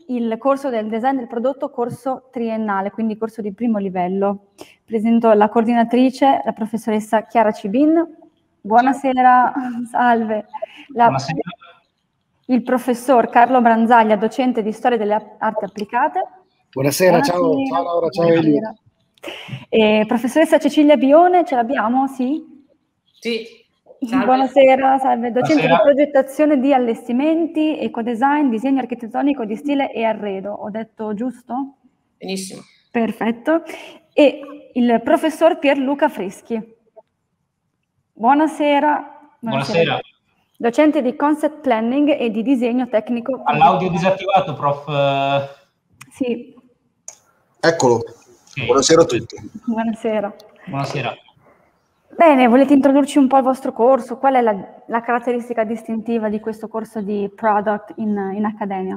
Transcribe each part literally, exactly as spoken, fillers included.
il corso del design del prodotto, corso triennale, quindi corso di primo livello. Presento la coordinatrice, la professoressa Chiara Cibin. Buonasera, salve. La, Buonasera. Il professor Carlo Branzaglia, docente di storia delle arti applicate. Buonasera, Buonasera. ciao, ciao Laura, ciao Eli. E professoressa Cecilia Bione, ce l'abbiamo, sì? Sì. Salve. Buonasera, salve, docente Buonasera. di progettazione di allestimenti, ecodesign, disegno architettonico di stile e arredo. Ho detto giusto? Benissimo. Perfetto. E il professor Pierluca Freschi. Buonasera. Buonasera. Buonasera. Docente di concept planning e di disegno tecnico. All'audio disattivato, prof. Sì. Eccolo. Sì. Buonasera a tutti. Buonasera. Buonasera. Bene, volete introdurci un po' il vostro corso? Qual è la, la caratteristica distintiva di questo corso di Product in, in Accademia?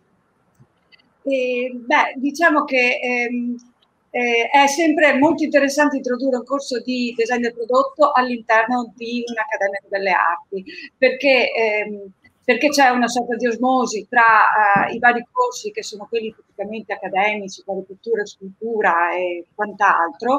Eh, beh, diciamo che ehm, eh, è sempre molto interessante introdurre un corso di design del prodotto all'interno di un'Accademia delle Arti, perché, ehm, perché c'è una sorta di osmosi tra uh, i vari corsi che sono quelli tipicamente accademici, quali pittura, scultura e quant'altro,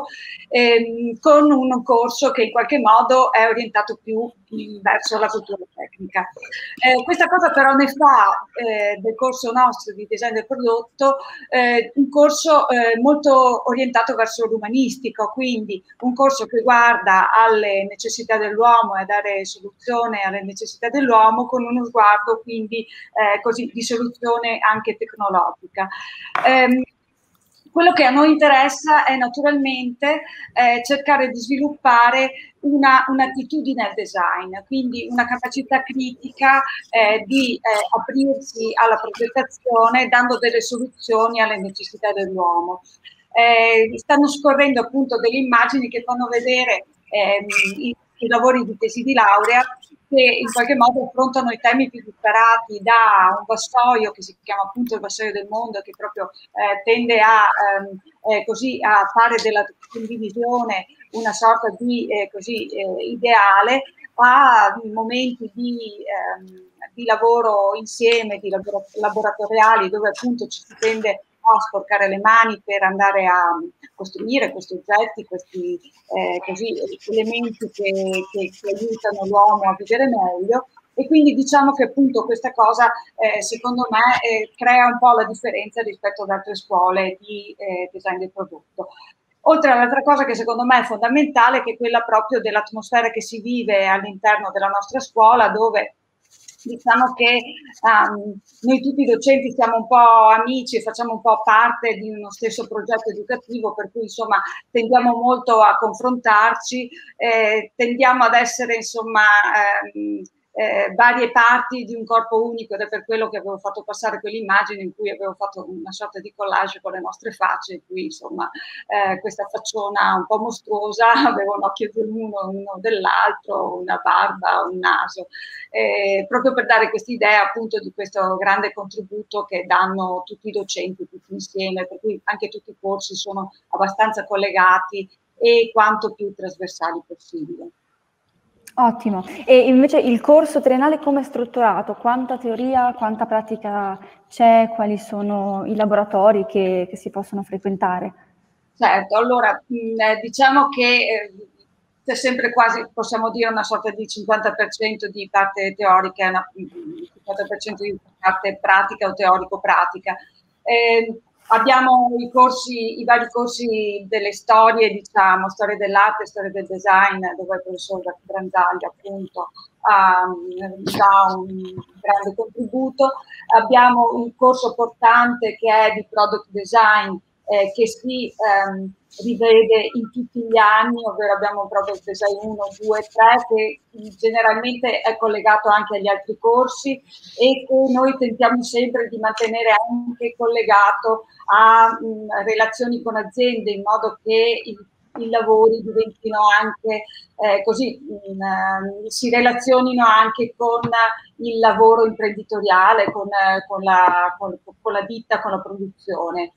ehm, con un corso che in qualche modo è orientato più verso la cultura tecnica. Eh, questa cosa però ne fa eh, del corso nostro di design del prodotto eh, un corso eh, molto orientato verso l'umanistico, quindi un corso che guarda alle necessità dell'uomo e a dare soluzione alle necessità dell'uomo con uno sguardo quindi eh, così di soluzione anche tecnologica. Eh, quello che a noi interessa è naturalmente eh, cercare di sviluppare una, un'attitudine al design, quindi una capacità critica eh, di eh, aprirsi alla progettazione dando delle soluzioni alle necessità dell'uomo. Eh, stanno scorrendo appunto delle immagini che fanno vedere ehm, i, i lavori di tesi di laurea che in qualche modo affrontano i temi più disparati, da un vassoio che si chiama appunto il vassoio del mondo, che proprio eh, tende a, ehm, eh, così, a fare della condivisione una sorta di eh, così, eh, ideale, a momenti di, ehm, di lavoro insieme, di labor laboratoriali, dove appunto ci si tende a sporcare le mani per andare a costruire questi oggetti, questi eh, così, elementi che, che, che aiutano l'uomo a vivere meglio. E quindi diciamo che appunto questa cosa eh, secondo me eh, crea un po' la differenza rispetto ad altre scuole di eh, design del prodotto. Oltre all'altra cosa che secondo me è fondamentale, che è quella proprio dell'atmosfera che si vive all'interno della nostra scuola, dove diciamo che um, noi tutti i docenti siamo un po' amici e facciamo un po' parte di uno stesso progetto educativo, per cui insomma tendiamo molto a confrontarci, eh, tendiamo ad essere insomma ehm, eh, varie parti di un corpo unico, ed è per quello che avevo fatto passare quell'immagine in cui avevo fatto una sorta di collage con le nostre facce, in cui insomma eh, questa facciona un po' mostruosa aveva un occhio dell'uno, uno dell'altro, una barba, un naso, eh, proprio per dare quest'idea appunto di questo grande contributo che danno tutti i docenti tutti insieme, per cui anche tutti i corsi sono abbastanza collegati e quanto più trasversali possibile. Ottimo. E invece il corso triennale come è strutturato? Quanta teoria, quanta pratica c'è? Quali sono i laboratori che, che si possono frequentare? Certo, allora mh, diciamo che eh, c'è sempre quasi, possiamo dire, una sorta di cinquanta per cento di parte teorica e una cinquanta per cento di parte pratica o teorico-pratica. Eh, Abbiamo i corsi, i vari corsi delle storie, diciamo, storia dell'arte, storia del design, dove il professor Branzaglia appunto ha dà un grande contributo. Abbiamo un corso portante che è di product design, eh, che si ehm, rivede in tutti gli anni, ovvero abbiamo un product design uno, due, tre, che generalmente è collegato anche agli altri corsi e che noi tentiamo sempre di mantenere anche collegato a mh, relazioni con aziende, in modo che i, i lavori diventino anche eh, così, mh, si relazionino anche con il lavoro imprenditoriale, con, con, la, con, con la ditta, con la produzione.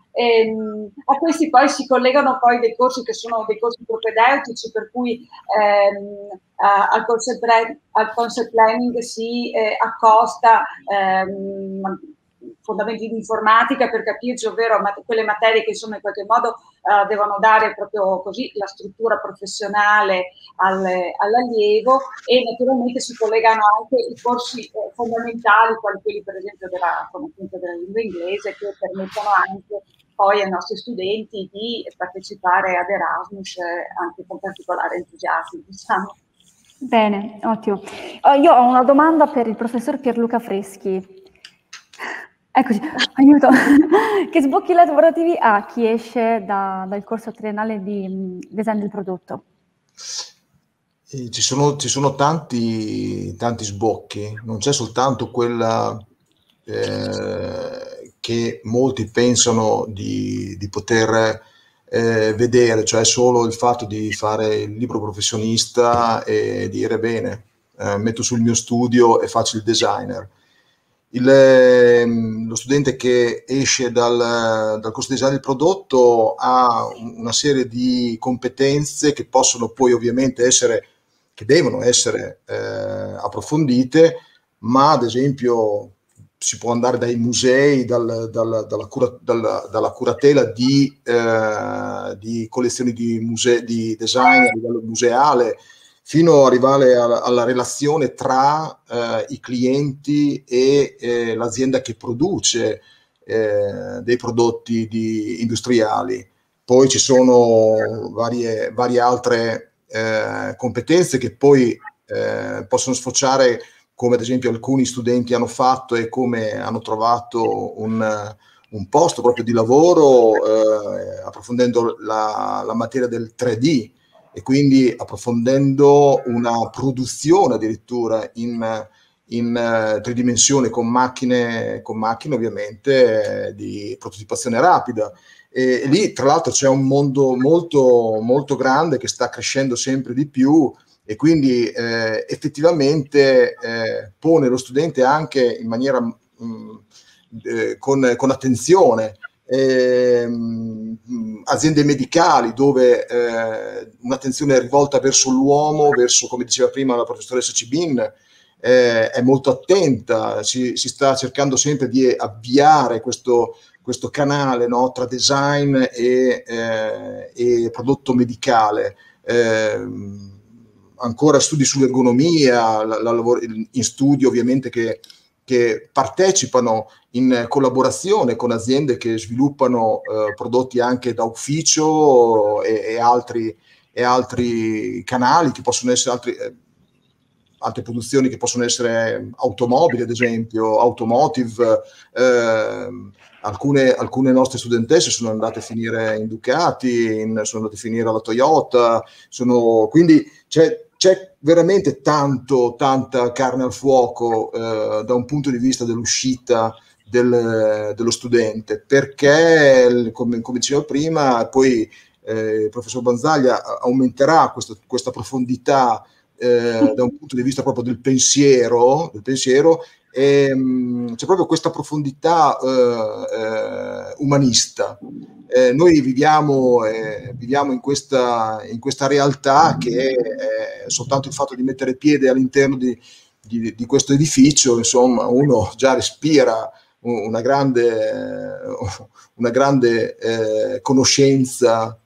E, a questi poi si collegano poi dei corsi che sono dei corsi propedeutici, per cui ehm, al, concept, al concept planning si eh, accosta ehm, fondamenti di informatica per capirci, ovvero mat- quelle materie che insomma in qualche modo uh, devono dare proprio così la struttura professionale al, all'allievo, e naturalmente si collegano anche i corsi eh, fondamentali, quali quelli per esempio della conoscenza della lingua inglese, che permettono anche poi ai nostri studenti di partecipare ad Erasmus eh, anche con particolare entusiasmo, diciamo. Bene, ottimo. Oh, io ho una domanda per il professor Pierluca Freschi. Eccoci, aiuto. Che sbocchi lavorativi ha chi esce da, dal corso triennale di um, design del prodotto? E ci sono, ci sono tanti, tanti sbocchi, non c'è soltanto quella eh, che molti pensano di, di poter eh, vedere, cioè solo il fatto di fare il libro professionista e dire bene, eh, metto sul mio studio e faccio il designer. Il, lo studente che esce dal, dal corso di design del prodotto ha una serie di competenze che possono poi ovviamente essere, che devono essere eh, approfondite, ma ad esempio si può andare dai musei, dal, dal, dalla, cura, dalla, dalla curatela di, eh, di collezioni di, musei, di design a livello museale, fino ad arrivare alla, alla relazione tra eh, i clienti e eh, l'azienda che produce eh, dei prodotti di, industriali. Poi ci sono varie, varie altre eh, competenze che poi eh, possono sfociare, come ad esempio alcuni studenti hanno fatto e come hanno trovato un, un posto proprio di lavoro eh, approfondendo la, la materia del tre D, e quindi approfondendo una produzione addirittura in, in tridimensione con macchine, con macchine ovviamente eh, di prototipazione rapida. E, e lì tra l'altro c'è un mondo molto, molto grande che sta crescendo sempre di più, e quindi eh, effettivamente eh, pone lo studente anche in maniera mh, eh, con, con attenzione. Eh, aziende medicali dove eh, un'attenzione rivolta verso l'uomo, verso, come diceva prima la professoressa Cibin, eh, è molto attenta, si, si sta cercando sempre di avviare questo, questo canale, no, tra design e, eh, e prodotto medicale. Eh, ancora studi sull'ergonomia, la, la, in studi ovviamente che che partecipano in collaborazione con aziende che sviluppano eh, prodotti anche da ufficio e, e, altri, e altri canali che possono essere altri, eh, altre produzioni che possono essere automobili, ad esempio, automotive. Eh, alcune, alcune nostre studentesse sono andate a finire in Ducati, in, sono andate a finire alla Toyota, sono, quindi c'è C'è veramente tanto, tanta carne al fuoco eh, da un punto di vista dell'uscita del, dello studente, perché, come, come dicevo prima, poi eh, il professor Banzaglia aumenterà questo, questa profondità eh, da un punto di vista proprio del pensiero, del pensiero e mh, c'è proprio questa profondità eh, eh, umanista. Eh, noi viviamo, eh, viviamo in, questa, in questa realtà che è soltanto il fatto di mettere piede all'interno di, di, di questo edificio, insomma, uno già respira una grande, una grande eh, conoscenza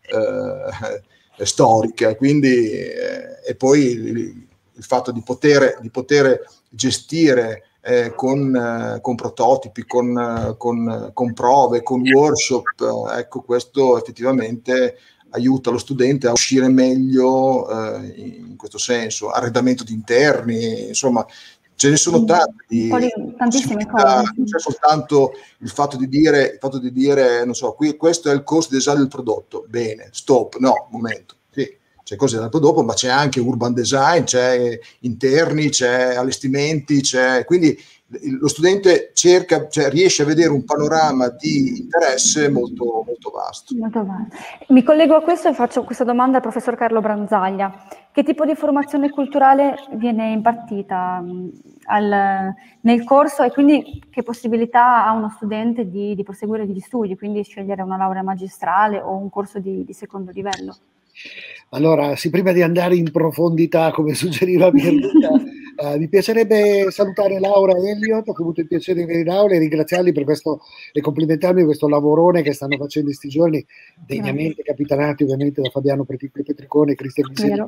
eh, storica, quindi, eh, e poi il, il fatto di poter, di poter gestire Eh, con, eh, con prototipi, con, eh, con, con prove, con workshop, eh, ecco, questo effettivamente aiuta lo studente a uscire meglio eh, in questo senso, arredamento di interni, insomma, ce ne sono tanti. Tantissime cose. Non c'è soltanto il fatto di dire, il fatto di dire, non so, qui questo è il corso di design del prodotto, bene, stop, no, momento, sì. C'è cose da dopo, ma c'è anche urban design, c'è interni, c'è allestimenti, c'è, quindi lo studente cerca, cioè riesce a vedere un panorama di interesse molto, molto vasto. Molto vasto. Mi collego a questo e faccio questa domanda al professor Carlo Branzaglia. Che tipo di formazione culturale viene impartita mh, al, nel corso, e quindi che possibilità ha uno studente di, di proseguire gli studi, quindi scegliere una laurea magistrale o un corso di, di secondo livello? Allora, sì, prima di andare in profondità, come suggeriva Pierluca, Uh, mi piacerebbe salutare Laura e Elliot, ho avuto il piacere di venire in aula e ringraziarli per questo e complimentarmi per questo lavorone che stanno facendo in questi giorni, degnamente capitanati ovviamente da Fabiano Petricone e Cristian Miselli,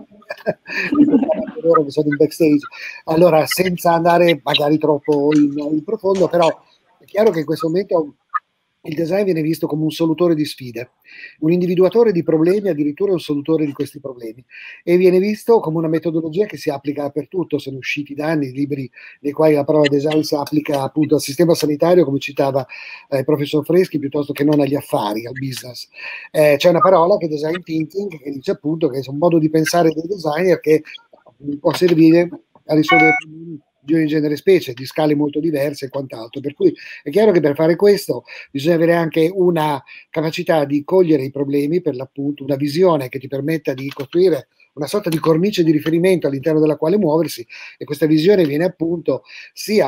loro che sono in backstage. Allora, senza andare magari troppo in, in profondo, però è chiaro che in questo momento il design viene visto come un solutore di sfide, un individuatore di problemi, addirittura un solutore di questi problemi, e viene visto come una metodologia che si applica per tutto. Sono usciti da anni libri nei quali la parola design si applica appunto al sistema sanitario, come citava eh, il professor Freschi, piuttosto che non agli affari, al business. Eh, c'è una parola che è design thinking, che dice appunto che è un modo di pensare dei designer che può servire a risolvere problemi di ogni genere e specie, di scale molto diverse e quant'altro. Per cui è chiaro che per fare questo bisogna avere anche una capacità di cogliere i problemi, per l'appunto una visione che ti permetta di costruire una sorta di cornice di riferimento all'interno della quale muoversi, e questa visione viene appunto sia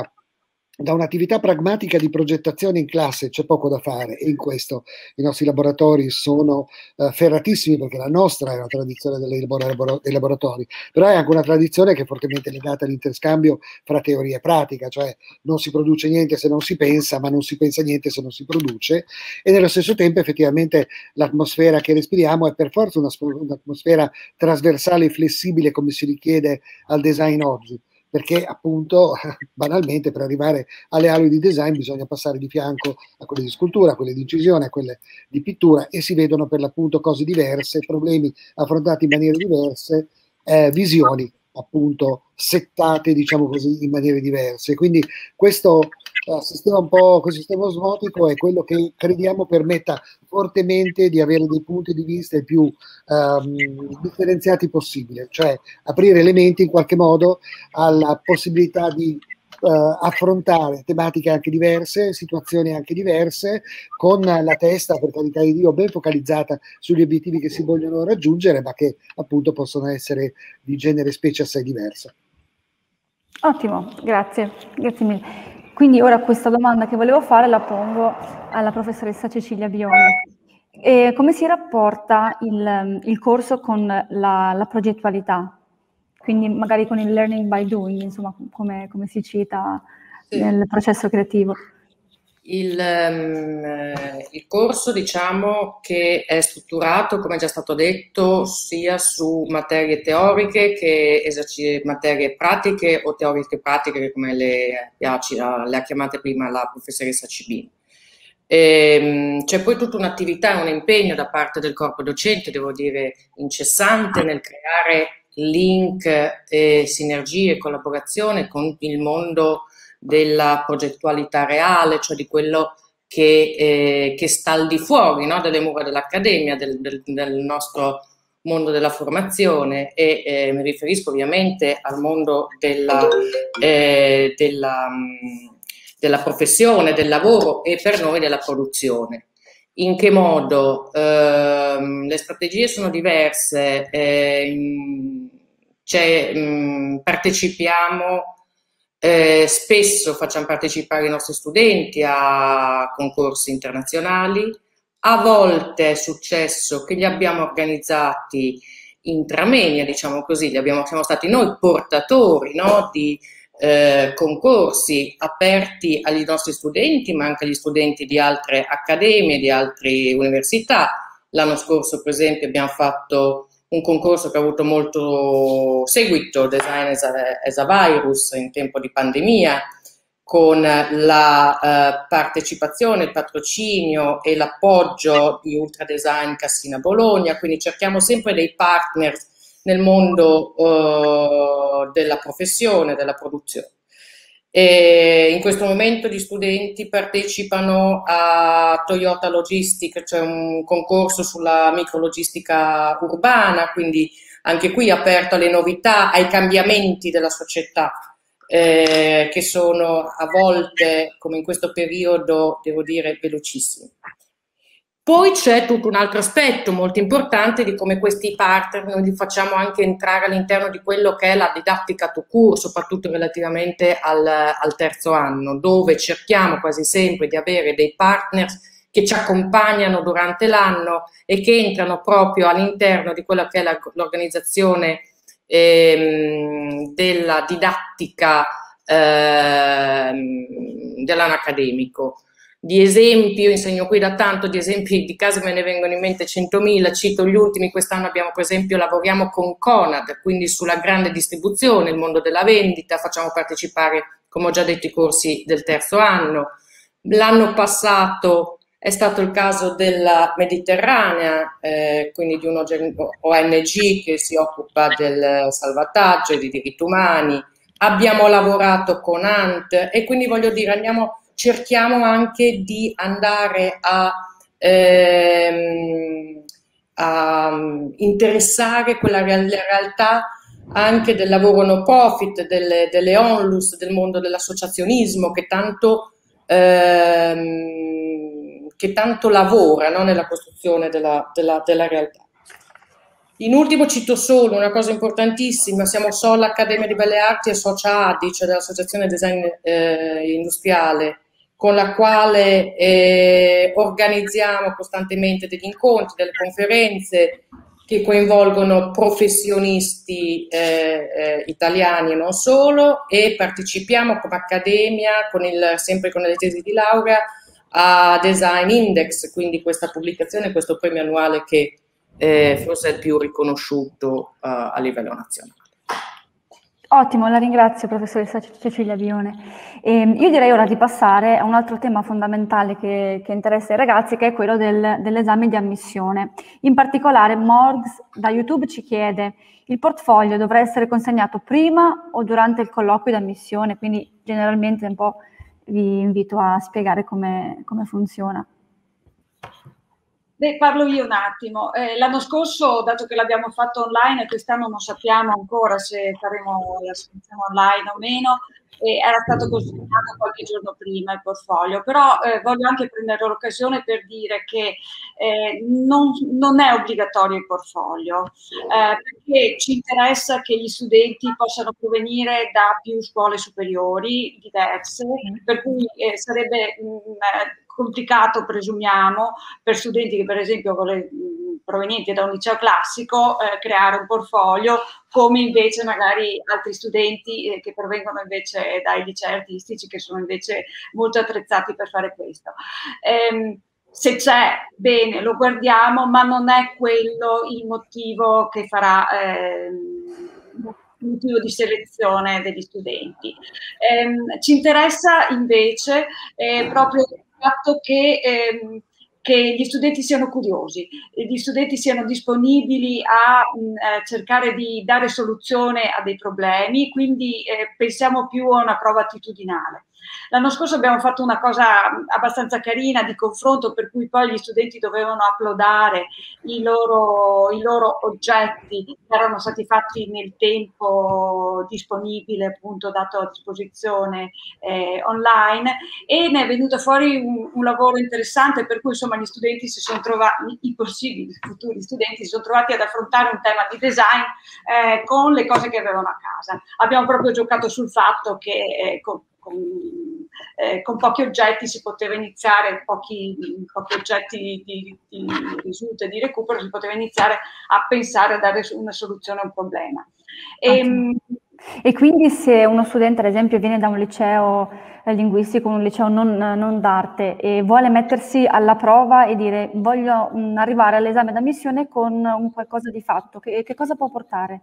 da un'attività pragmatica di progettazione in classe, c'è poco da fare, e in questo i nostri laboratori sono uh, ferratissimi, perché la nostra è una tradizione dei, labor dei laboratori, però è anche una tradizione che è fortemente legata all'interscambio fra teoria e pratica, cioè non si produce niente se non si pensa, ma non si pensa niente se non si produce, e nello stesso tempo effettivamente l'atmosfera che respiriamo è per forza un'atmosfera trasversale e flessibile, come si richiede al design oggi, perché appunto banalmente per arrivare alle aule di design bisogna passare di fianco a quelle di scultura, a quelle di incisione, a quelle di pittura, e si vedono per l'appunto cose diverse, problemi affrontati in maniere diverse, eh, visioni appunto settate, diciamo così, in maniere diverse. Quindi questo uh, sistema un po', questo sistema osmotico è quello che crediamo permetta fortemente di avere dei punti di vista il più um, differenziati possibile, cioè aprire elementi in qualche modo alla possibilità di Uh, affrontare tematiche anche diverse, situazioni anche diverse, con la testa, per carità di Dio, ben focalizzata sugli obiettivi che si vogliono raggiungere, ma che appunto possono essere di genere e specie assai diverse. Ottimo, grazie, grazie mille. Quindi ora questa domanda che volevo fare la pongo alla professoressa Cecilia Bione. E come si rapporta il, il corso con la, la progettualità? Quindi magari con il learning by doing, insomma, come, come si cita sì. nel processo creativo. Il, um, il corso, diciamo, che è strutturato, come è già stato detto, sia su materie teoriche che materie pratiche o teoriche pratiche, come le, le ha chiamate prima la professoressa Cibin. C'è poi tutta un'attività e un impegno da parte del corpo docente, devo dire, incessante nel creare link, e sinergie e collaborazione con il mondo della progettualità reale, cioè di quello che, eh, che sta al di fuori, no, delle mura dell'accademia, del, del, del nostro mondo della formazione, e eh, mi riferisco ovviamente al mondo della, eh, della, della professione, del lavoro e per noi della produzione. In che modo? Eh, le strategie sono diverse, eh, mh, partecipiamo, eh, spesso facciamo partecipare i nostri studenti a concorsi internazionali, a volte è successo che li abbiamo organizzati intramenia, diciamo così, li abbiamo, siamo stati noi portatori, no, di Eh, concorsi aperti agli nostri studenti, ma anche agli studenti di altre accademie, di altre università. L'anno scorso, per esempio, abbiamo fatto un concorso che ha avuto molto seguito, Design as a, as a Virus, in tempo di pandemia, con la eh, partecipazione, il patrocinio e l'appoggio di Ultra Design Cassina Bologna, quindi cerchiamo sempre dei partner nel mondo uh, della professione, della produzione. E in questo momento gli studenti partecipano a Toyota Logistic, cioè un concorso sulla micrologistica urbana, quindi anche qui aperto alle novità, ai cambiamenti della società, eh, che sono a volte, come in questo periodo, devo dire, velocissimi. Poi c'è tutto un altro aspetto molto importante di come questi partner noi li facciamo anche entrare all'interno di quello che è la didattica tout court, soprattutto relativamente al, al terzo anno, dove cerchiamo quasi sempre di avere dei partners che ci accompagnano durante l'anno e che entrano proprio all'interno di quella che è l'organizzazione ehm, della didattica ehm, dell'anno accademico. Di esempi, io insegno qui da tanto, di esempi di casi me ne vengono in mente centomila, cito gli ultimi. Quest'anno abbiamo per esempio, lavoriamo con Conad, quindi sulla grande distribuzione, il mondo della vendita, facciamo partecipare, come ho già detto, i corsi del terzo anno. L'anno passato è stato il caso della Mediterranea, eh, quindi di un O N G che si occupa del salvataggio e dei diritti umani. Abbiamo lavorato con A N T e quindi voglio dire, andiamo... cerchiamo anche di andare a, ehm, a interessare quella real realtà anche del lavoro no profit, delle, delle onlus, del mondo dell'associazionismo che tanto, ehm, che tanto lavora, no, nella costruzione della, della, della realtà. In ultimo cito solo una cosa importantissima: siamo S O L Accademia di Belle Arti e Socia A D I, cioè dell'Associazione Design eh, Industriale, con la quale eh, organizziamo costantemente degli incontri, delle conferenze che coinvolgono professionisti eh, eh, italiani e non solo, e partecipiamo come accademia, con il, sempre con le tesi di laurea, a Design Index, quindi questa pubblicazione, questo premio annuale che eh, forse è il più riconosciuto uh, a livello nazionale. Ottimo, la ringrazio professoressa Cecilia Bione. E io direi ora di passare a un altro tema fondamentale che, che interessa i ragazzi, che è quello del, dell'esame di ammissione. In particolare Morgs da YouTube ci chiede: il portfolio dovrà essere consegnato prima o durante il colloquio di ammissione? Quindi generalmente un po' vi invito a spiegare come, come funziona. Beh, parlo io un attimo. Eh, l'anno scorso, dato che l'abbiamo fatto online, e quest'anno non sappiamo ancora se faremo la selezione online o meno, eh, era stato consegnato qualche giorno prima il portfolio, però eh, voglio anche prendere l'occasione per dire che eh, non, non è obbligatorio il portfolio, eh, perché ci interessa che gli studenti possano provenire da più scuole superiori diverse, per cui eh, sarebbe mh, complicato, presumiamo, per studenti che per esempio vole, provenienti da un liceo classico eh, creare un portfolio, come invece magari altri studenti eh, che provengono invece dai licei artistici, che sono invece molto attrezzati per fare questo. Ehm, se c'è, bene, lo guardiamo, ma non è quello il motivo che farà ehm, motivo di selezione degli studenti. Ehm, ci interessa invece eh, proprio il fatto che, ehm, che gli studenti siano curiosi, gli studenti siano disponibili a mh, eh, cercare di dare soluzione a dei problemi, quindi eh, pensiamo più a una prova attitudinale. L'anno scorso abbiamo fatto una cosa abbastanza carina di confronto, per cui poi gli studenti dovevano uploadare i loro, i loro oggetti che erano stati fatti nel tempo disponibile, appunto dato a disposizione eh, online, e ne è venuto fuori un, un lavoro interessante, per cui insomma gli studenti si sono trovati, i possibili futuri studenti si sono trovati ad affrontare un tema di design eh, con le cose che avevano a casa. Abbiamo proprio giocato sul fatto che eh, con, Con, eh, con pochi oggetti si poteva iniziare, pochi, pochi oggetti di, di, di risulta e di recupero, si poteva iniziare a pensare a dare una soluzione a un problema. E, e quindi se uno studente ad esempio viene da un liceo linguistico, un liceo non, non d'arte, e vuole mettersi alla prova e dire voglio mh, arrivare all'esame d'ammissione con un qualcosa di fatto, che, che cosa può portare?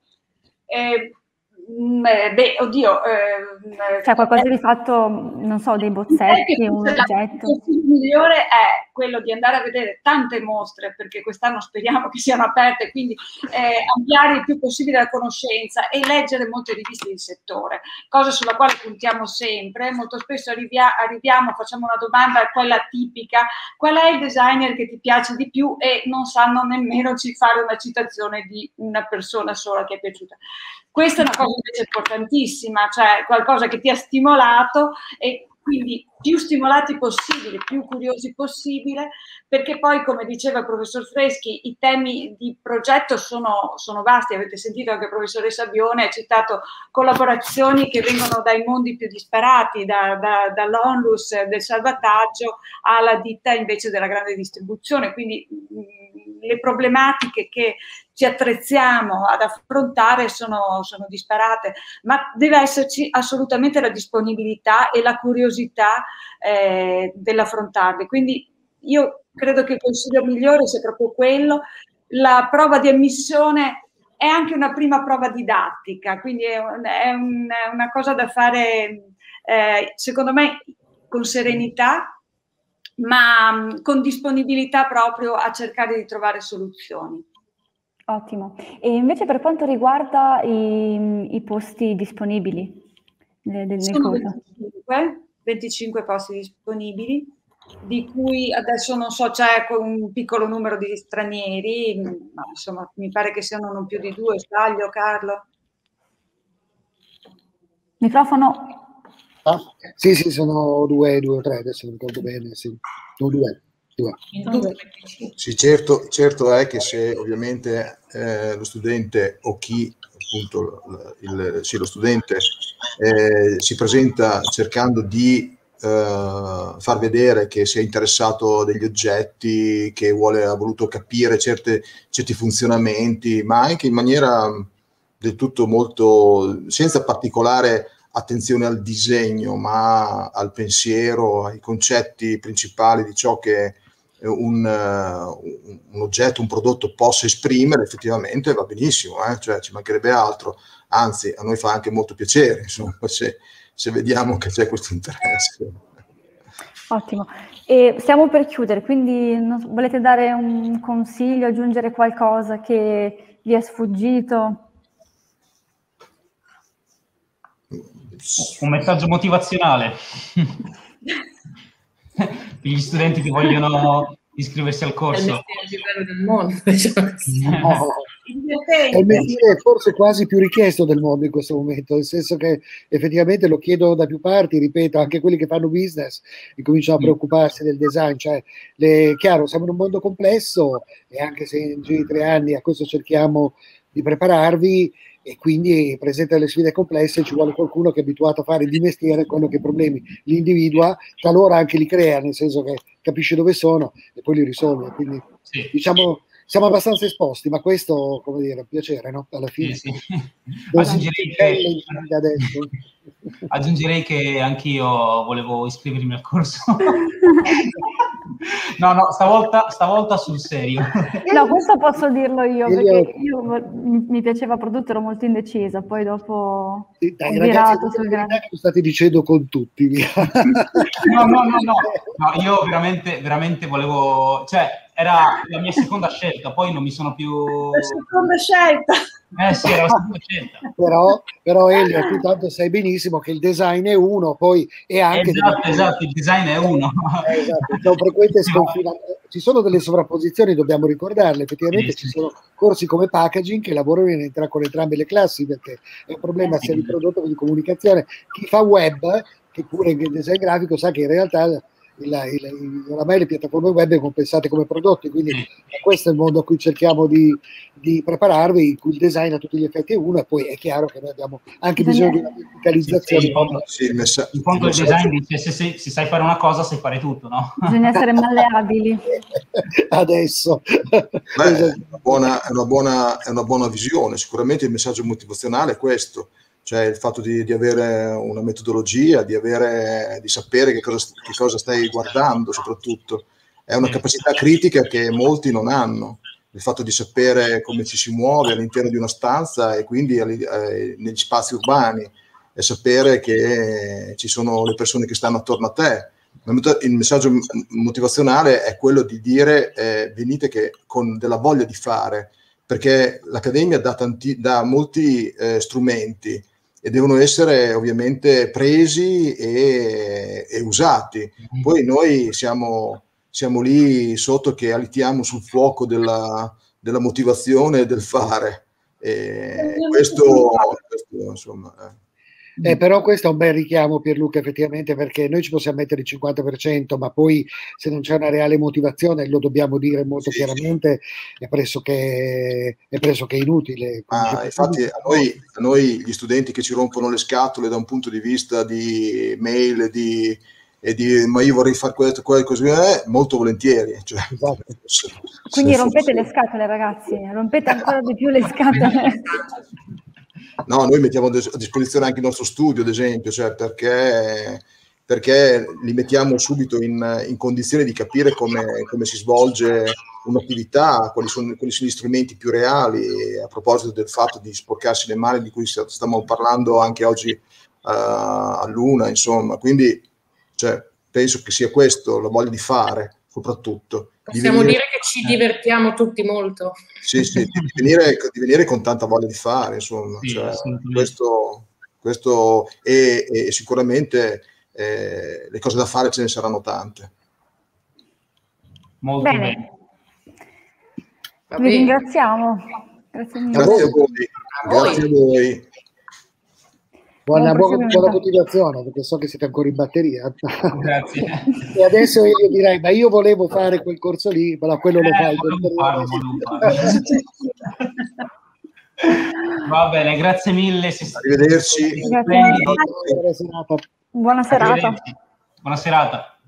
Eh, Beh, oddio, eh, cioè qualcosa di fatto, non so, dei bozzetti, un oggetto. Il migliore è quello di andare a vedere tante mostre, perché quest'anno speriamo che siano aperte, quindi eh, ampliare il più possibile la conoscenza e leggere molte riviste di settore, cosa sulla quale puntiamo sempre. Molto spesso arrivia, arriviamo, facciamo una domanda, quella tipica: qual è il designer che ti piace di più? E non sanno nemmeno fare una citazione di una persona sola che è piaciuta. Questa è una cosa invece importantissima, cioè qualcosa che ti ha stimolato, e quindi più stimolati possibile, più curiosi possibile, perché poi, come diceva il professor Freschi, i temi di progetto sono, sono vasti. Avete sentito anche il professoressa Bione ha citato collaborazioni che vengono dai mondi più disparati, da, da, dall'onlus del salvataggio alla ditta invece della grande distribuzione, quindi mh, le problematiche che ci attrezziamo ad affrontare sono, sono disparate, ma deve esserci assolutamente la disponibilità e la curiosità eh, dell'affrontarle. Quindi io credo che il consiglio migliore sia proprio quello. La prova di ammissione è anche una prima prova didattica, quindi è, un, è, un, è una cosa da fare, eh, secondo me, con serenità, ma con disponibilità proprio a cercare di trovare soluzioni. Ottimo. E invece per quanto riguarda i, i posti disponibili nel, nel Sono corso? venticinque, venticinque posti disponibili, di cui adesso non so, c'è un piccolo numero di stranieri, ma insomma mi pare che siano non più di due, sbaglio Carlo? Microfono. Ah, sì, sì, sono due, due o tre, adesso non ricordo bene, sì. Sono due. due. Sì, certo, certo è che se ovviamente eh, lo studente o chi appunto il, il, sì, lo studente eh, si presenta cercando di eh, far vedere che si è interessato degli oggetti, che vuole, ha voluto capire certe, certi funzionamenti, ma anche in maniera del tutto molto, senza particolare attenzione al disegno, ma al pensiero, ai concetti principali di ciò che un, un oggetto, un prodotto possa esprimere, effettivamente va benissimo, eh? Cioè, ci mancherebbe altro, anzi a noi fa anche molto piacere, insomma, se, se vediamo che c'è questo interesse. Ottimo. E stiamo per chiudere, quindi non, volete dare un consiglio, aggiungere qualcosa che vi è sfuggito? Un messaggio motivazionale per gli studenti che vogliono iscriversi al corso. È il livello del mondo, diciamo. No, è il mestiere forse quasi più richiesto del mondo in questo momento, nel senso che effettivamente lo chiedo da più parti, ripeto, anche quelli che fanno business e cominciano a preoccuparsi del design, cioè, le, chiaro, siamo in un mondo complesso e anche se in giro di tre anni a questo cerchiamo di prepararvi, e quindi presenta delle sfide complesse, ci vuole qualcuno che è abituato a fare di mestiere quello che i problemi li individua, talora anche li crea, nel senso che capisce dove sono e poi li risolve. Quindi sì, diciamo siamo abbastanza esposti, ma questo, come dire, è un piacere, no? Alla fine. Sì, sì. Aggiungerei, che, aggiungerei che anch'io volevo iscrivermi al corso. No, no, stavolta, stavolta sul serio. No, questo posso dirlo io, perché io mi piaceva prodotto, ero molto indecisa, poi dopo sì, dai, ho ragazzi, sul grande. Che lo state dicendo con tutti. Via. No, no, no, no, no, io veramente, veramente volevo, cioè, era la mia seconda scelta, poi non mi sono più... La seconda scelta! Eh sì, era la seconda scelta. Però, però Elio, tu tanto sai benissimo che il design è uno, poi è anche... Esatto, delle... esatto, il design è uno. Eh, esatto, sono frequente sconfina... Ci sono delle sovrapposizioni, dobbiamo ricordarle, effettivamente sì, ci sì. sono corsi come packaging che lavorano in entra... con entrambe le classi, perché è un problema sia di prodotto che di comunicazione. Chi fa web, che pure il design grafico, sa che in realtà... Il, il, il, oramai le piattaforme web sono pensate come prodotti, quindi sì. questo è il mondo a cui cerchiamo di, di prepararvi, in cui il design a tutti gli effetti è uno, e poi è chiaro che noi abbiamo anche bisogno di una digitalizzazione. Sì, in fondo, sì, il, messa- in fondo il design dice se, se, se sai fare una cosa sai fare tutto, no? Bisogna essere malleabili. Adesso. Beh, è, una buona, è, una buona, è una buona visione, sicuramente il messaggio motivazionale è questo. Cioè il fatto di, di avere una metodologia, di, avere, di sapere che cosa, che cosa stai guardando soprattutto. È una capacità critica che molti non hanno, il fatto di sapere come ci si muove all'interno di una stanza e quindi eh, negli spazi urbani, e sapere che ci sono le persone che stanno attorno a te. Il messaggio motivazionale è quello di dire eh, venite che con della voglia di fare, perché l'Accademia dà, tanti, dà molti eh, strumenti, e devono essere ovviamente presi e, e usati. Poi noi siamo, siamo lì sotto che alitiamo sul fuoco della, della motivazione e del fare. E questo, questo insomma... Eh. Eh, però questo è un bel richiamo, Pierluca, effettivamente, perché noi ci possiamo mettere il cinquanta per cento, ma poi se non c'è una reale motivazione, lo dobbiamo dire molto sì, chiaramente, sì. È, pressoché, è pressoché inutile. Ah, infatti a noi, a noi gli studenti che ci rompono le scatole da un punto di vista di mail, di, e di ma io vorrei fare questo, quello, così, eh, molto volentieri. Cioè, Esatto. Quindi rompete le scatole, ragazzi, rompete ancora di più le scatole. No, noi mettiamo a disposizione anche il nostro studio, ad esempio, cioè perché, perché li mettiamo subito in, in condizione di capire come, come si svolge un'attività, quali sono, quali sono gli strumenti più reali, a proposito del fatto di sporcarsi le mani di cui stiamo parlando anche oggi uh, a Luna, insomma. Quindi cioè, penso che sia questo, la voglia di fare, soprattutto. Possiamo di venire, dire che ci divertiamo tutti molto. Sì, sì, di venire, di venire con tanta voglia di fare, insomma. Sì, cioè, questo, questo e, e sicuramente eh, le cose da fare ce ne saranno tante. Molto bene. bene. Vi ringraziamo. Grazie mille. Grazie a voi. A Grazie voi. a voi. Buona, Buon buona, buona continuazione, perché so che siete ancora in batteria. Grazie. E adesso io direi, ma io volevo fare quel corso lì, ma quello lo Eh, fai. volevo farlo, volevo farlo. Va bene, grazie mille. Si Arrivederci. Grazie. Buona serata. Buona serata. Buona serata.